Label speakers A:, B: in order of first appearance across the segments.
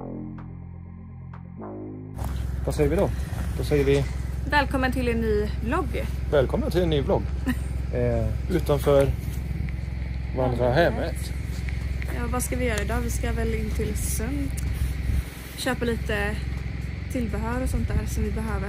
A: Vad säger vi då? Då säger vi...
B: Välkommen till en ny vlogg.
A: Välkommen till en ny vlogg. Utanför vandrarhemmet.
B: Ja, vad ska vi göra idag? Vi ska väl in till Sund. Köpa lite tillbehör och sånt där som vi behöver.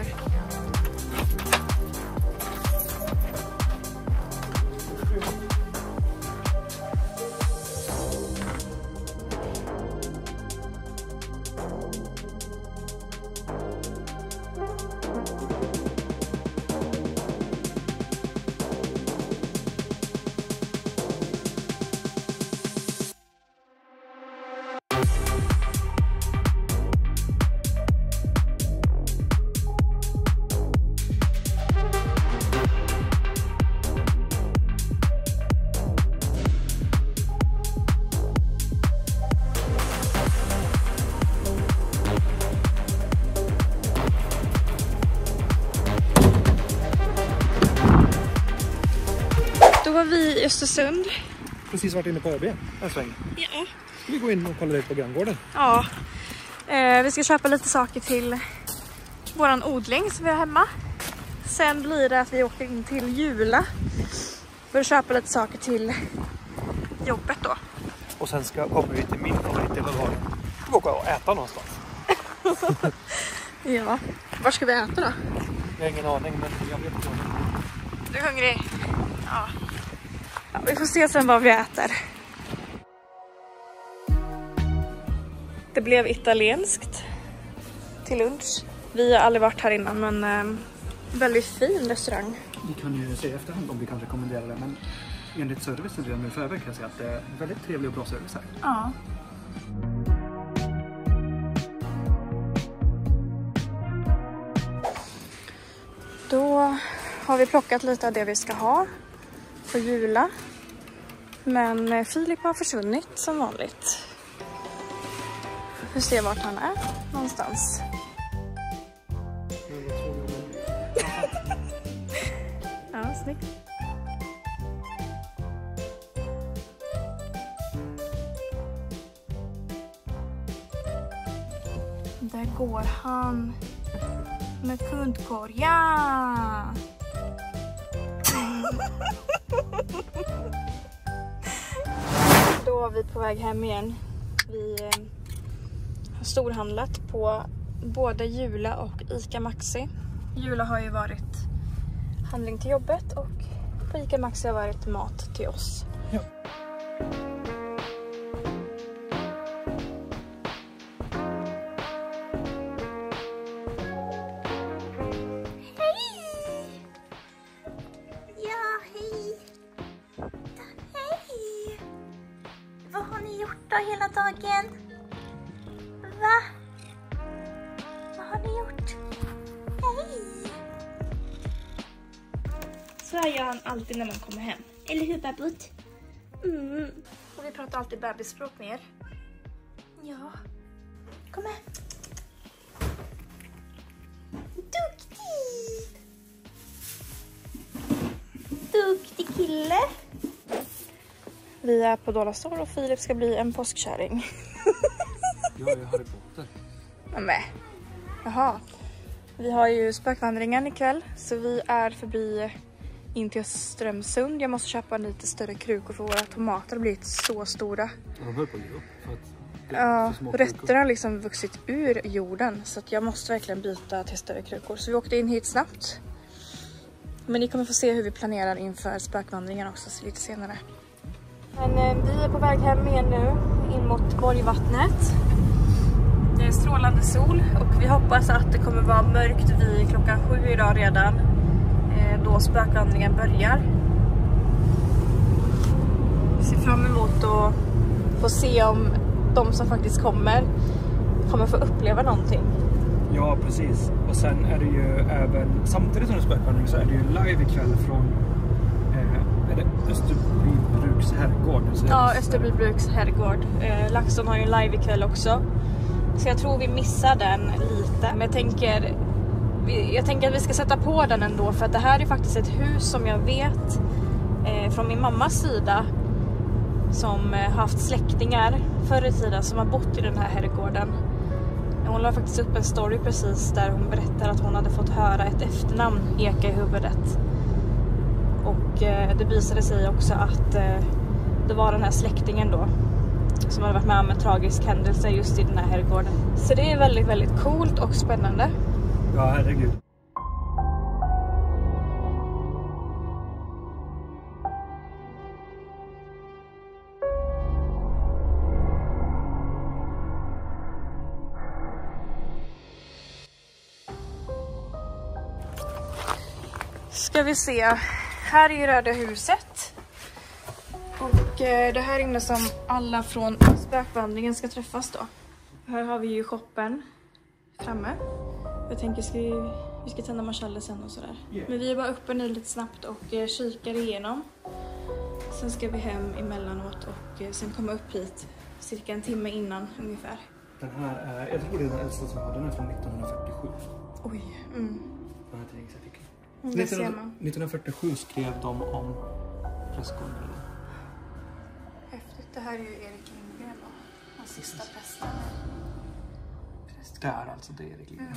B: Då var vi i Östersund.
A: Precis varit inne på ÖB en sväng.
B: Ja.
A: Ska vi gå in och kolla lite på granngården?
B: Ja. Vi ska köpa lite saker till våran odling som vi har hemma. Sen blir det att vi åker in till Jula för att köpa lite saker till jobbet då.
A: Och sen kommer vi till min favorit i Lövholm. Vi ska åka och äta någonstans.
B: Ja. Var ska vi äta då?
A: Jag har ingen aning, men jag vet inte.
B: Du är hungrig? Ja. Ja, vi får se sen vad vi äter. Det blev italienskt till lunch. Vi har aldrig varit här innan, men väldigt fin restaurang.
A: Vi kan ju se efterhand om vi kan rekommendera det, men enligt servicen redan nu förväg kan jag säga att det är väldigt trevlig och bra service här.
B: Ja. Då har vi plockat lite av det vi ska ha på Jula. Men Filip har försvunnit som vanligt. Vi får se vart han är någonstans. Ja, snyggt. Där går han med kundkorg. Ja! Då är vi på väg hem igen. Vi har storhandlat på både Jula och Ica Maxi. Jula har ju varit handling till jobbet och på Ica Maxi har varit mat till oss.
A: Ja.
C: Vad har ni gjort då hela dagen? Va? Vad har ni gjort? Hej!
B: Så här gör han alltid när man kommer hem.
C: Eller hur, Babbut? Mm.
B: Och vi pratar alltid bebisspråk med er.
C: Ja. Kom här. Duktig! Duktig kille.
B: Vi är på Dollarstore och Filip ska bli en påskkärring.
A: Jag är Harry Potter.
B: Nej. Jaha. Vi har ju spökvandringen ikväll. Så vi är förbi in till Strömsund. Jag måste köpa en lite större krukor för våra tomater har blivit så stora.
A: Ja, de höll på att ge upp för att
B: Ja, rötterna har liksom vuxit ur jorden. Så att jag måste verkligen byta till större krukor. Så vi åkte in hit snabbt. Men ni kommer få se hur vi planerar inför spökvandringen också lite senare. Men vi är på väg hem igen nu, in mot Borgvattnet. Det är strålande sol och vi hoppas att det kommer vara mörkt vid klockan 7 idag redan. Då spökvandringen börjar. Vi ser fram emot att få se om de som faktiskt kommer få uppleva någonting.
A: Ja, precis. Och sen är det ju även, samtidigt som det är spökvandring så är det ju live ikväll från är det Österbybruks herrgård?
B: Ja, Österbybruks herrgård. LaxTon har ju en live ikväll också. Så jag tror vi missar den lite. Men jag tänker att vi ska sätta på den ändå. För att det här är faktiskt ett hus som jag vet från min mammas sida. Som haft släktingar förr i tiden som har bott i den här herrgården. Hon la faktiskt upp en story precis där hon berättar att hon hade fått höra ett efternamn eka i huvudet. Och det visade sig också att det var den här släktingen då som hade varit med om en tragisk händelse just i den här herrgården. Så det är väldigt, väldigt coolt och spännande.
A: Ja, herregud.
B: Ska vi se. Här är Röda huset. Och det här inne som alla från spökvandringen ska träffas då. Här har vi ju shoppen framme. Jag tänker vi ska tända marschaller sen och sådär. Men vi är bara uppe nu lite snabbt och kikar igenom. Sen ska vi hem emellanåt och sen komma upp hit cirka en timme innan ungefär.
A: Den här är, jag tror det är den äldsta som har, den är från 1947.
B: Oj.
A: Den här tidningsartikeln.
B: Det ser man.
A: 1947 skrev de om prästgården.
B: Häftigt. Det här är ju Erik Lindgren då. Den sista prästen.
A: Det är alltså det Erik Lindgren.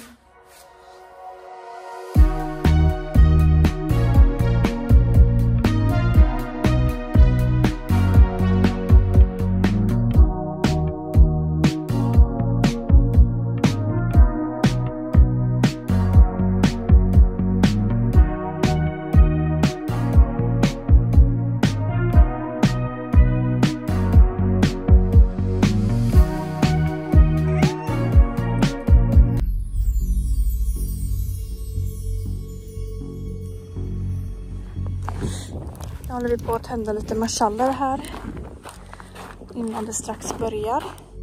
B: Nu håller vi på att tända lite marschaller här innan det strax börjar.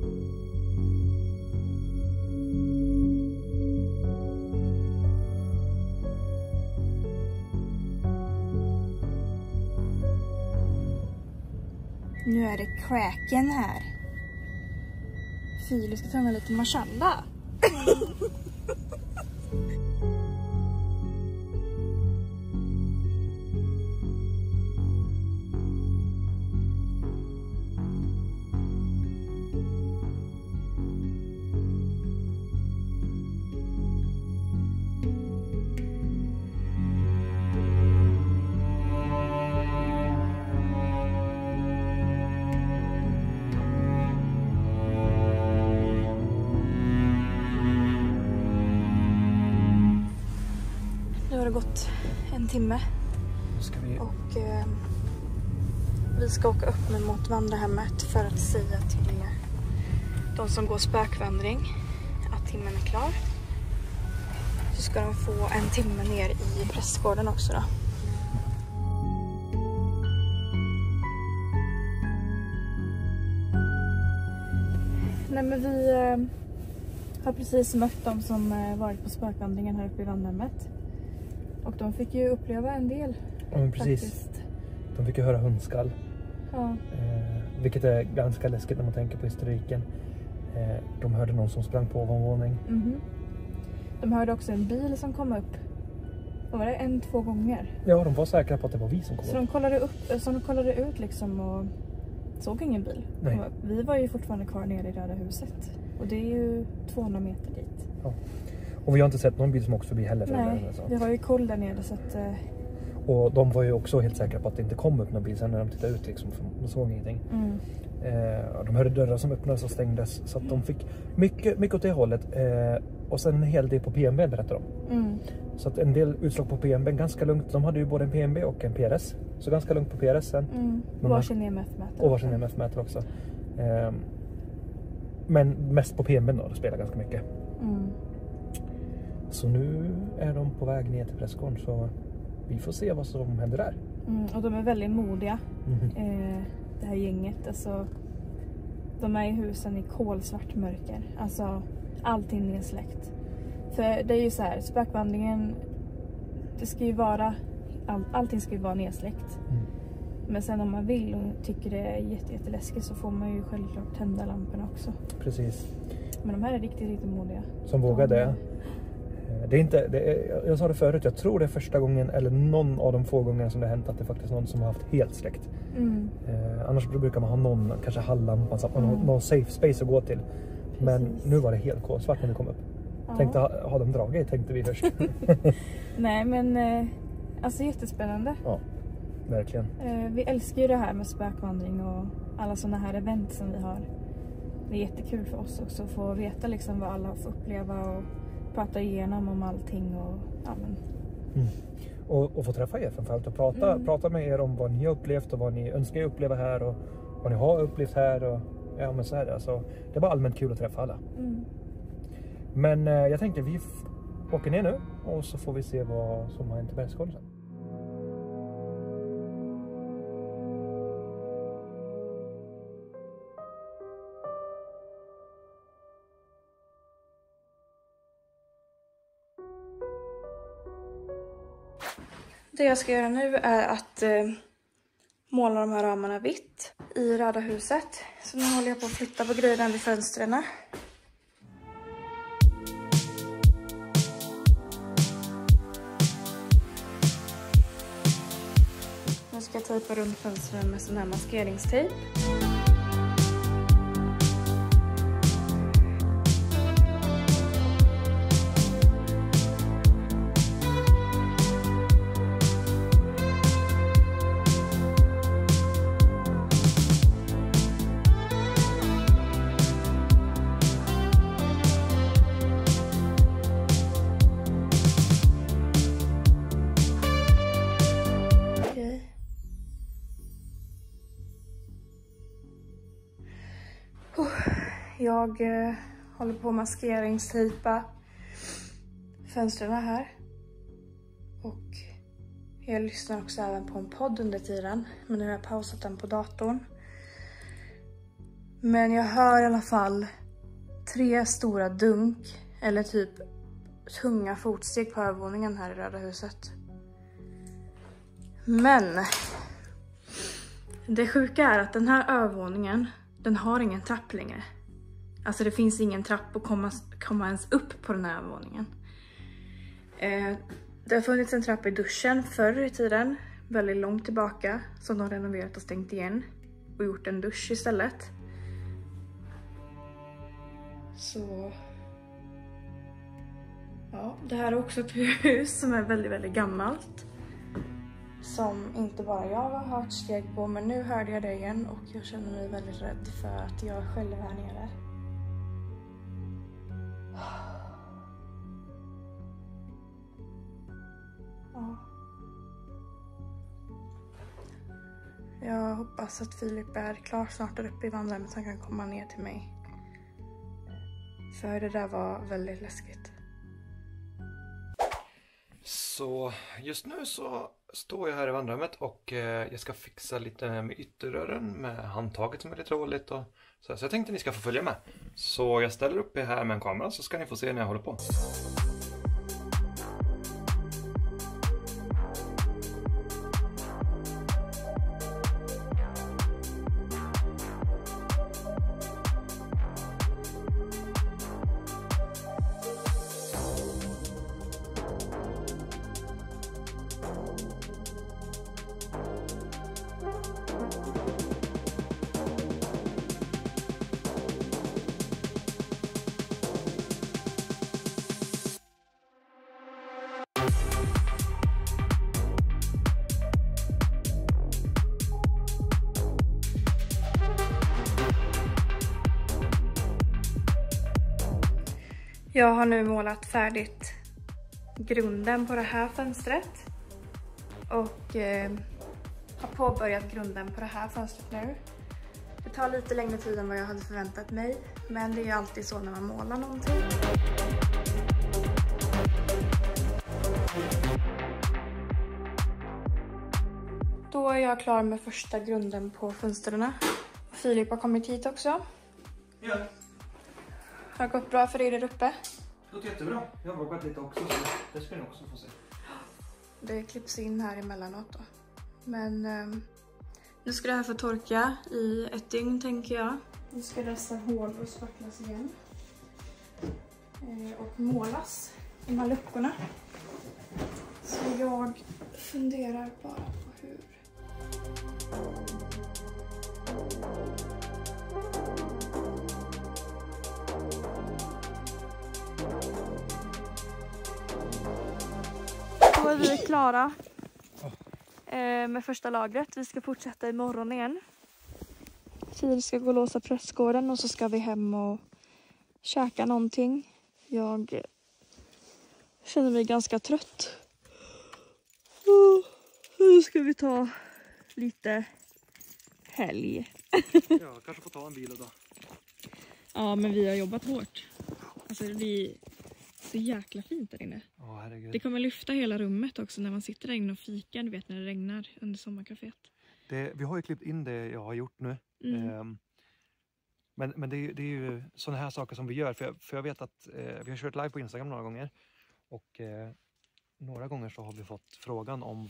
B: Nu är det cracken här. Filip ska tända lite marschalla. Nu har det gått en timme och vi ska åka upp med mot vandrarhemmet för att säga till de som går spökvandring att timmen är klar. Så ska de få en timme ner i prästgården också då. Nej, men vi har precis mött de som varit på spökvandringen här uppe i vandrarhemmet. Och de fick ju uppleva en del.
A: Ja, men precis. Faktiskt. De fick ju höra hundskall.
B: Ja.
A: Vilket är ganska läskigt när man tänker på historiken. De hörde någon som sprang på ovanvåning.
B: De hörde också en bil som kom upp. Vad var det? 1-2 gånger?
A: Ja, de var säkra på att det var vi som kom upp.
B: Så de kollade ut liksom och såg ingen bil.
A: Nej.
B: Vi var ju fortfarande kvar nere i Röda huset. Och det är ju 200 meter dit.
A: Ja. Och vi har inte sett någon bil som åkt förbi heller.
B: Nej, vi har ju koll där nere så att...
A: Och de var ju också helt säkra på att det inte kom upp någon bil sen när de tittade ut liksom, för de såg ingenting. De hörde dörrar som öppnades och stängdes så att de fick mycket åt det hållet. Och sen en hel del på PMB berättar de. Så att en del utslag på PMB ganska lugnt. De hade ju både en PMB och en PRS. Så ganska lugnt på PRS sen.
B: Varsin EMF-mätare.
A: Och varsin EMF-mätare också. Men mest på PMB då, det spelar ganska mycket. Så nu är de på väg ner till prästgården så vi får se vad som händer där.
B: Och de är väldigt modiga. Det här gänget. Alltså, de är i husen i kolsvart mörker. Alltså allting nedsläckt. För det är ju så här, spökvandringen, det ska ju vara, allting ska ju vara nedsläckt. Men sen om man vill och tycker det är jätteläskigt så får man ju självklart tända lamporna också.
A: Precis.
B: Men de här är riktigt modiga.
A: Som vågar det. Det är inte, jag sa det förut, jag tror det är första gången eller någon av de få gångerna som det har hänt att det är faktiskt någon som har haft helt släckt. Annars brukar man ha någon, kanske halvlampan så att man har någon safe space att gå till. Men nu var det helt kolsvart när vi kom upp. Tänkte ha dem dragit, tänkte vi först.
B: Nej, men alltså jättespännande.
A: Ja, verkligen.
B: Vi älskar ju det här med spökvandring och alla sådana här event som vi har. Det är jättekul för oss också att få veta liksom vad alla får uppleva och prata igenom om allting. Och, ja, men.
A: Och få träffa er framförallt och prata med er om vad ni har upplevt och vad ni önskar uppleva här och vad ni har upplevt här. Och, ja, men så är det. Alltså, det är bara allmänt kul att träffa alla. Men jag tänkte vi åker ner nu och så får vi se vad som har hänt i Bergskollen sen.
B: Det jag ska göra nu är att måla de här ramarna vitt i röda huset. Så nu håller jag på att flytta på grejerna vid fönstren. Nu ska jag tejpa runt fönstren med sån här maskeringstejp. Jag håller på att maskeringstejpa fönstren här. Och jag lyssnar också även på en podd under tiden. Men nu har jag pausat den på datorn. Men jag hör i alla fall 3 stora dunk. Eller typ tunga fotsteg på övervåningen här i Röda huset. Men det sjuka är att den här övervåningen, den har ingen trapp längre. Alltså det finns ingen trapp att komma ens upp på den här övervåningen. Det har funnits en trappa i duschen förr i tiden. Väldigt långt tillbaka. Som de har renoverat och stängt igen. Och gjort en dusch istället. Så... ja, det här är också ett hus som är väldigt, väldigt gammalt. Som inte bara jag har hört steg på. Men nu hörde jag det igen. Och jag känner mig väldigt rädd för att jag själv är här nere. Ja. Jag hoppas att Filip är klar snart där uppe i vandrarrummet så han kan komma ner till mig. För det där var väldigt läskigt.
A: Så just nu så står jag här i vandrarrummet och jag ska fixa lite med ytterrören med handtaget som är lite roligt. Och så jag tänkte att ni ska få följa med. Så jag ställer upp er här med en kamera så ska ni få se när jag håller på.
B: Jag har nu målat färdigt grunden på det här fönstret. Och har påbörjat grunden på det här fönstret nu. Det tar lite längre tid än vad jag hade förväntat mig. Men det är ju alltid så när man målar någonting. Då är jag klar med första grunden på fönstren. Filip har kommit hit också.
A: Ja.
B: Har det gått bra för dig där uppe?
A: Det gått jättebra. Jag har vågat lite också så det ska ni också få se.
B: Det klipps in här emellanåt då. Men nu ska det här få torka i 1 dygn tänker jag. Nu ska dessa hål och spacklas igen. Och målas i de här luckorna. Så jag funderar bara på hur. klara med första lagret. Vi ska fortsätta imorgon igen. Vi ska gå och låsa prästgården och så ska vi hem och käka någonting. Jag känner mig ganska trött. Nu ska vi ta lite helg.
A: Ja, kanske få ta en bil då.
B: Ja, men vi har jobbat hårt. Alltså det blir så jäkla fint där inne.
A: Herregud.
B: Det kommer lyfta hela rummet också när man sitter där inne och fikar, du vet när det regnar under sommarkaféet.
A: Vi har ju klippt in det jag har gjort nu. Men det är ju sådana här saker som vi gör. För jag vet att vi har kört live på Instagram några gånger. Och några gånger så har vi fått frågan om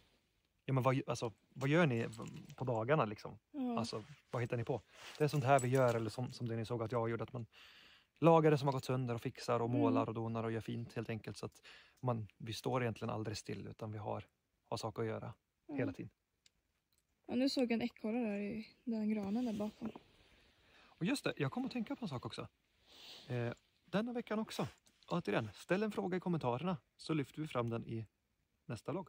A: vad gör ni på dagarna liksom? Alltså, vad hittar ni på? Det är sånt här vi gör, eller som det ni såg att jag gjorde, att man lagar det som har gått sönder och fixar och målar och donar och gör fint helt enkelt. Så att vi står egentligen aldrig still, utan vi har saker att göra hela tiden.
B: Ja, nu såg jag en ekorre där i den granen där bakom.
A: Och just det, jag kommer att tänka på en sak också. Denna veckan också. Återigen, ställ en fråga i kommentarerna så lyfter vi fram den i nästa logg.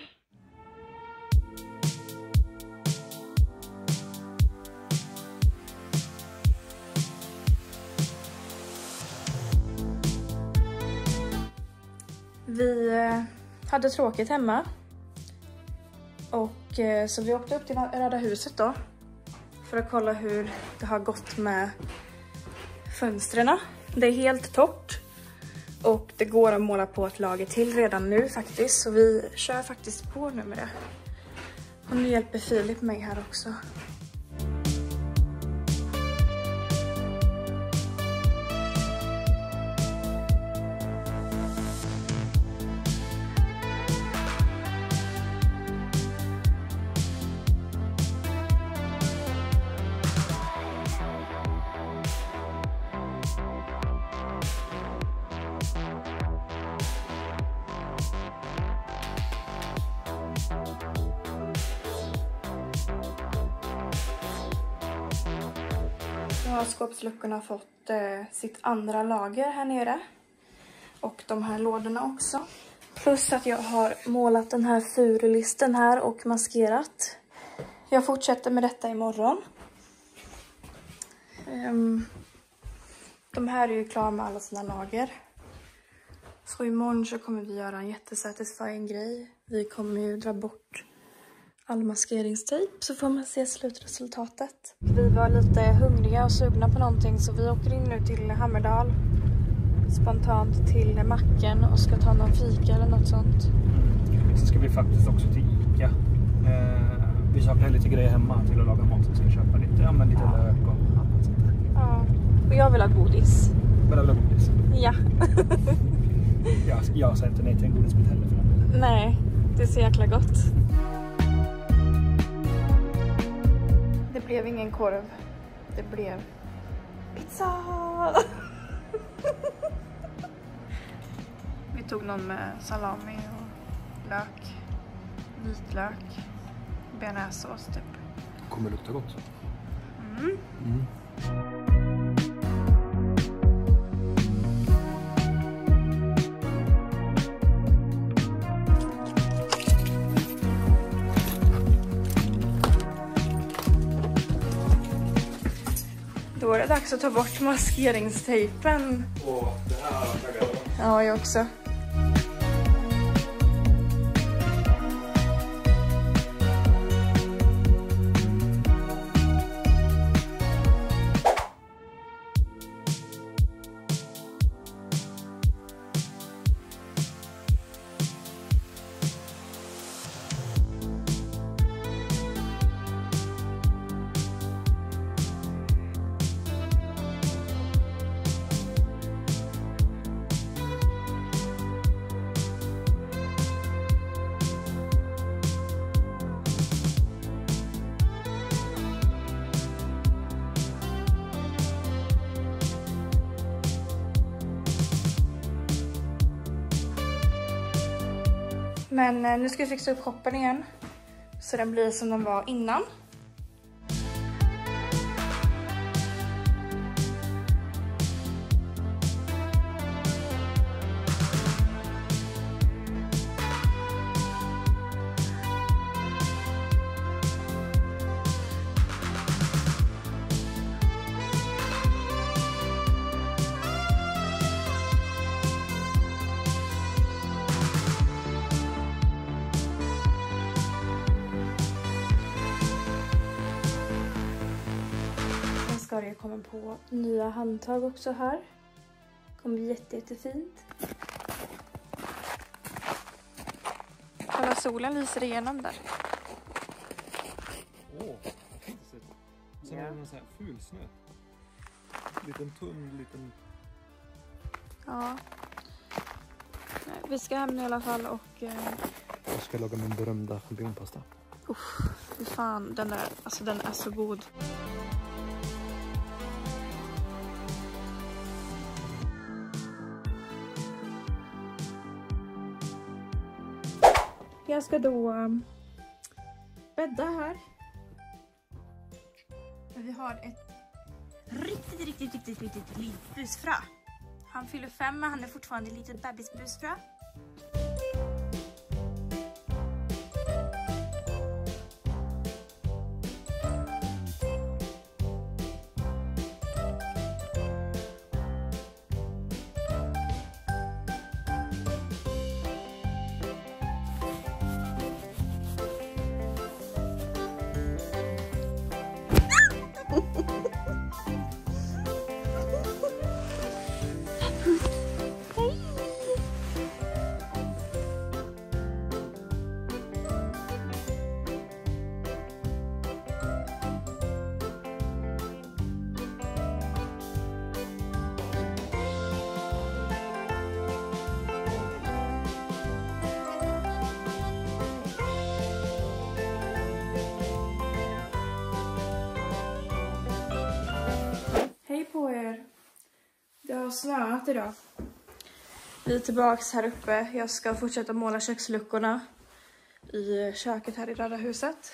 B: Vi hade tråkigt hemma. Och så vi åkte upp till Röda huset då. För att kolla hur det har gått med fönstren. Det är helt torrt. Och det går att måla på ett lager till redan nu faktiskt. Så vi kör faktiskt på nu med det. Och nu hjälper Filip mig här också. Nu har skåpsluckorna fått sitt andra lager här nere. Och de här lådorna också. Plus att jag har målat den här furulisten här och maskerat. Jag fortsätter med detta imorgon. De här är ju klara med alla sina lager. Så imorgon så kommer vi göra en jättesatisfying grej. Vi kommer ju dra bort all maskeringstejp så får man se slutresultatet. Vi var lite hungriga och sugna på någonting så vi åker in nu till Hammerdal. Spontant till macken och ska ta någon fika eller något sånt.
A: Så ska vi faktiskt också till Ica. Vi saknar lite grejer hemma till att laga mat. Så ska vi köpa lite lök och annat sånt där.
B: Ja, och jag vill ha godis.
A: Men jag vill ha godis.
B: Ja.
A: jag säger inte nej till en godisbit heller för den.
B: Nej, det är så jäkla gott. Det blev ingen korv. Det blev pizza. Vi tog någon med salami och lök, vitlök, bearnaisesås typ.
A: Kommer lukta gott.
B: Mm. Då är det dags att ta bort maskeringstejpen.
A: Och det här taggar jag.
B: Ja, jag också. Men nu ska vi fixa upp shoppen igen. Så den blir som den var innan. Victoria kommer på nya handtag också här. Kommer bli jättefint. Kolla, solen lyser igenom där.
A: Åh, vad fint det ser ut. Sen har vi en sån här ful snö. Liten tunn, liten...
B: Ja. Nej, vi ska hem nu i alla fall och...
A: Jag ska laga min berömda champinjonpasta.
B: Fy fan, den där, alltså den är så god. Jag ska då bädda här. Vi har ett riktigt litet busfrö. Han fyller 5, men han är fortfarande ett litet bebisbusfrö. Hej på er! Det har snöat idag. Vi är tillbaks här uppe. Jag ska fortsätta måla köksluckorna i köket här i röda huset.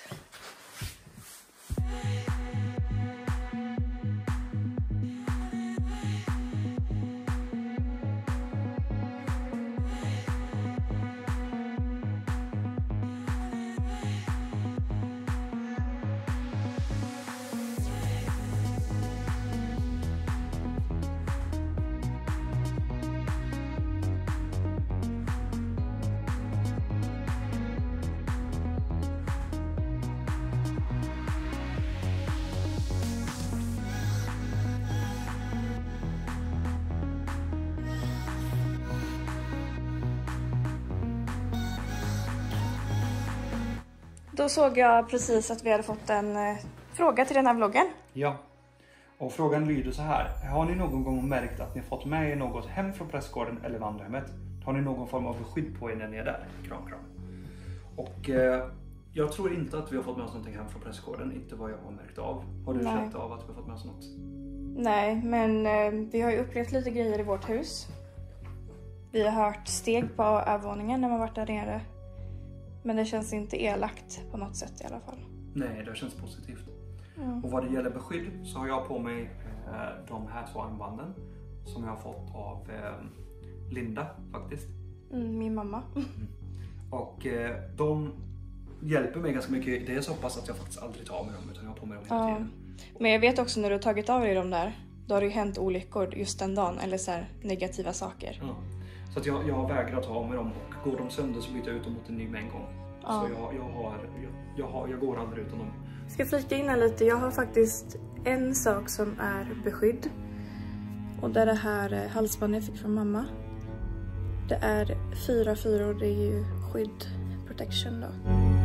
B: Då såg jag precis att vi hade fått en fråga till den här vloggen.
D: Ja, och frågan lyder så här. Har ni någon gång märkt att ni har fått med er något hem från prästgården eller vandrarhemmet? Har ni någon form av beskydd på er när ni är där? Kram, kram. Och jag tror inte att vi har fått med oss någonting hem från prästgården. Inte vad jag har märkt av. Har du känt av att vi har fått med oss något?
B: Nej, men vi har ju upplevt lite grejer i vårt hus. Vi har hört steg på övervåningen när man varit där nere. Men det känns inte elakt på något sätt i alla fall.
D: Nej, det känns positivt.
B: Mm.
D: Och vad det gäller beskydd så har jag på mig de här 2 armbanden som jag har fått av Linda faktiskt.
B: Min mamma.
D: Och de hjälper mig ganska mycket. Det är så pass att jag faktiskt aldrig tar av mig dem utan jag har på mig dem hela tiden.
B: Men jag vet också när du har tagit av dig de där, då har det ju hänt olyckor just den dagen. Eller så här negativa saker.
D: Ja. Så att jag har vägrat ta av mig dem och går de sönder så byter jag ut dem mot en ny med en gång. Så jag går aldrig utan dem.
B: Jag ska flika in här lite. Jag har faktiskt en sak som är beskydd. Och det är det här halsbandet jag fick från mamma. Det är 4 och det är ju skydd, protection då.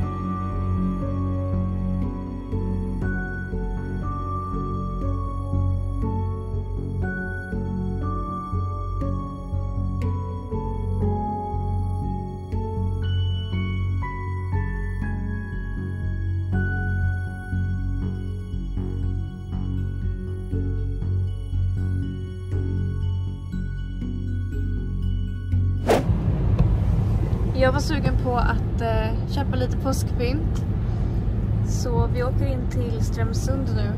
B: Jag var sugen på att köpa lite påskpynt. Så vi åker in till Strömsund nu.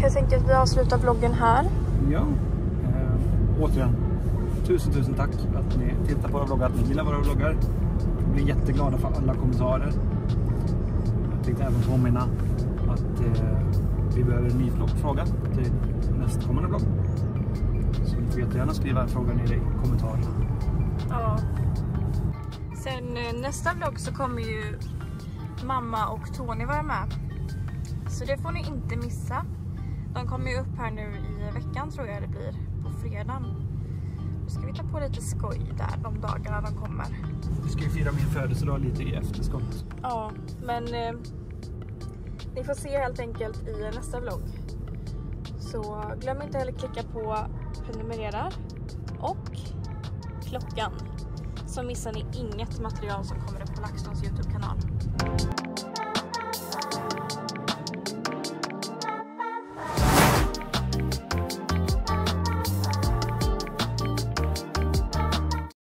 B: jag tänker att vi avslutar vloggen här.
D: Ja, återigen. Tusen tack att ni tittar på våra vloggar, att ni gillar våra vloggar. Vi blir jätteglada för alla kommentarer. Jag tänkte även påminna att vi behöver en ny fråga till nästkommande vlogg. Så ni får jättegärna skriva frågan i kommentarerna.
B: Ja. Sen nästa vlogg så kommer ju mamma och Tony vara med. Så det får ni inte missa. De kommer ju upp här nu i veckan tror jag det blir. På fredagen. Då ska vi ta på lite skoj där de dagarna de kommer.
D: Vi ska ju fira min födelsedag lite i efterskott.
B: Ja, men ni får se helt enkelt i nästa vlogg. Så glöm inte heller klicka på prenumerera och klockan. Så missar ni inget material som kommer upp på LaxTons YouTube-kanal.